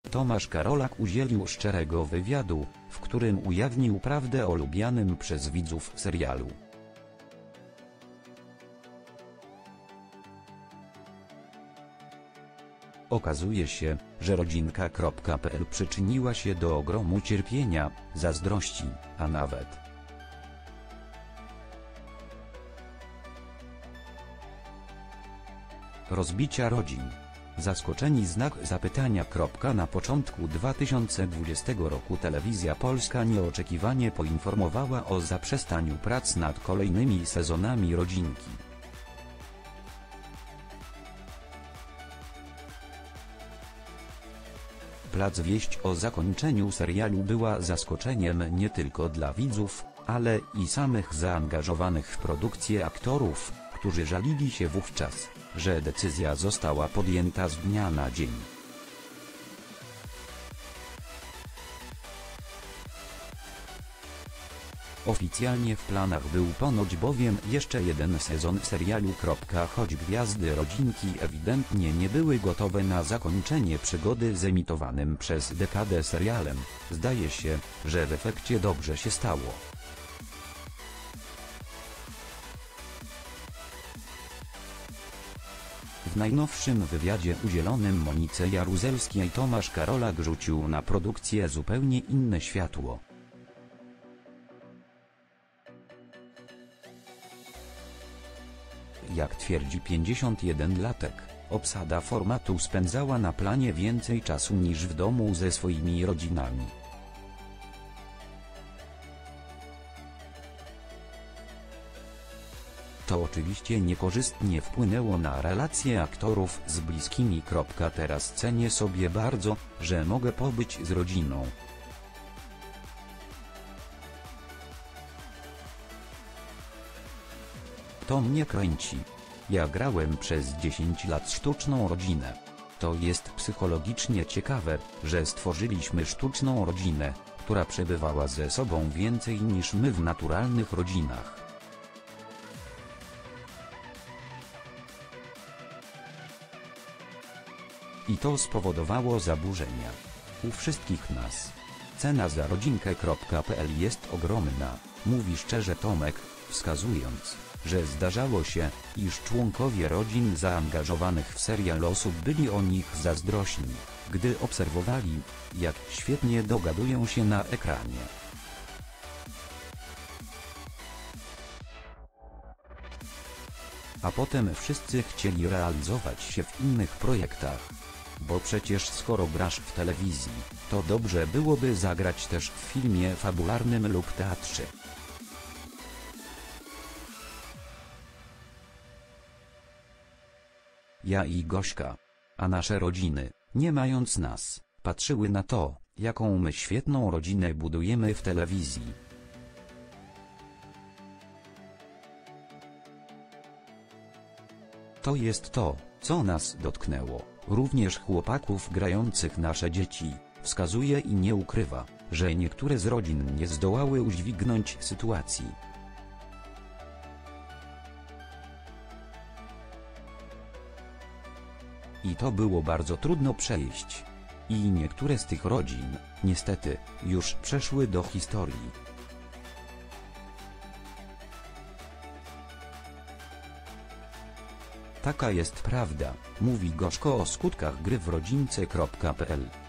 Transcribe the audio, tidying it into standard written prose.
Tomasz Karolak udzielił szczerego wywiadu, w którym ujawnił prawdę o lubianym przez widzów serialu. Okazuje się, że rodzinka.pl przyczyniła się do ogromu cierpienia, zazdrości, a nawet rozbicia rodzin. Zaskoczeni znak zapytania. Na początku 2020 roku Telewizja Polska nieoczekiwanie poinformowała o zaprzestaniu prac nad kolejnymi sezonami Rodzinki. Plac wieść o zakończeniu serialu była zaskoczeniem nie tylko dla widzów, ale i samych zaangażowanych w produkcję aktorów, którzy żalili się wówczas, że decyzja została podjęta z dnia na dzień. Oficjalnie w planach był ponoć bowiem jeszcze jeden sezon serialu. Choć gwiazdy Rodzinki ewidentnie nie były gotowe na zakończenie przygody z emitowanym przez dekadę serialem, zdaje się, że w efekcie dobrze się stało. W najnowszym wywiadzie udzielonym Monice Jaruzelskiej Tomasz Karolak rzucił na produkcję zupełnie inne światło. Jak twierdzi 51-latek, obsada formatu spędzała na planie więcej czasu niż w domu ze swoimi rodzinami. To oczywiście niekorzystnie wpłynęło na relacje aktorów z bliskimi. Teraz cenię sobie bardzo, że mogę pobyć z rodziną. To mnie kręci. Ja grałem przez 10 lat sztuczną rodzinę. To jest psychologicznie ciekawe, że stworzyliśmy sztuczną rodzinę, która przebywała ze sobą więcej niż my w naturalnych rodzinach. I to spowodowało zaburzenia u wszystkich nas. Cena za rodzinkę.pl jest ogromna, mówi szczerze Tomek, wskazując, że zdarzało się, iż członkowie rodzin zaangażowanych w serial osób byli o nich zazdrośni, gdy obserwowali, jak świetnie dogadują się na ekranie. A potem wszyscy chcieli realizować się w innych projektach. Bo przecież skoro grasz w telewizji, to dobrze byłoby zagrać też w filmie fabularnym lub teatrze. Ja i Gośka, a nasze rodziny, nie mając nas, patrzyły na to, jaką my świetną rodzinę budujemy w telewizji. To jest to, co nas dotknęło, również chłopaków grających nasze dzieci, wskazuje i nie ukrywa, że niektóre z rodzin nie zdołały udźwignąć sytuacji. I to było bardzo trudno przejść. I niektóre z tych rodzin, niestety, już przeszły do historii. Taka jest prawda, mówi Gorzko o skutkach gry w rodzince.pl.